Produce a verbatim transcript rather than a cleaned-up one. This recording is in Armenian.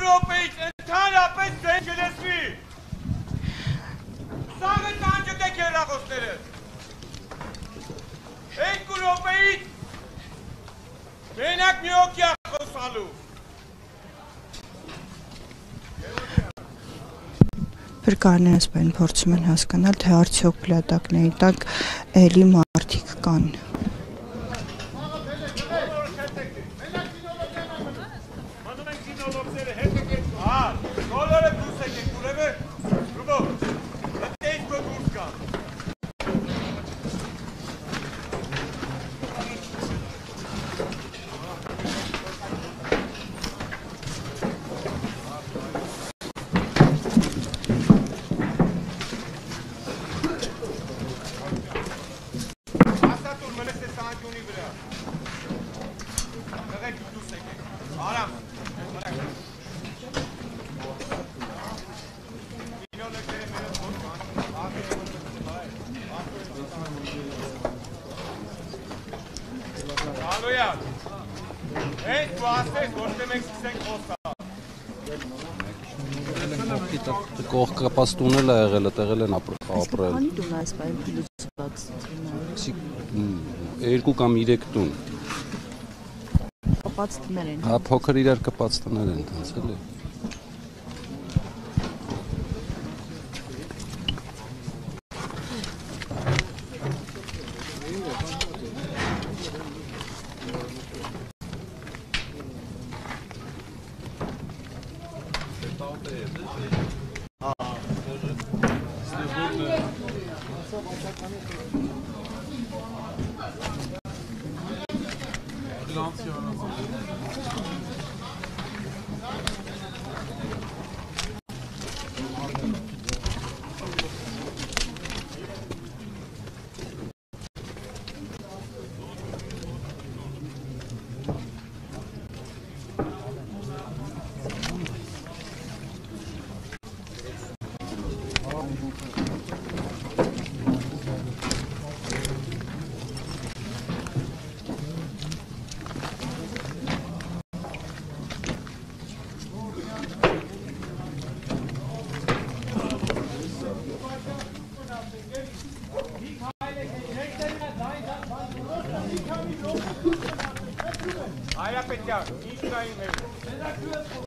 րոպեից ընդհանրապես ձեն չլսվի։ Սաղը տանջտեք հեռախոսները։ Երկու րոպեից մենակ մի օքյա խոսալու։ Վրկարները սպայն փորձում են հասկանալ, թե արդյոք փլատակների տակ էլի մարդիկ կան։ Կողքապած տունել է եղել, տեղել են ապրել։ Քանի տուն այս բան փլուզված։ Երկու կամ երեք տուն։ Կապած տներ են։ Հա, փոքր իրար կապած տներ են, տենց էլի։ Այրապետյան, ինչ նայում է։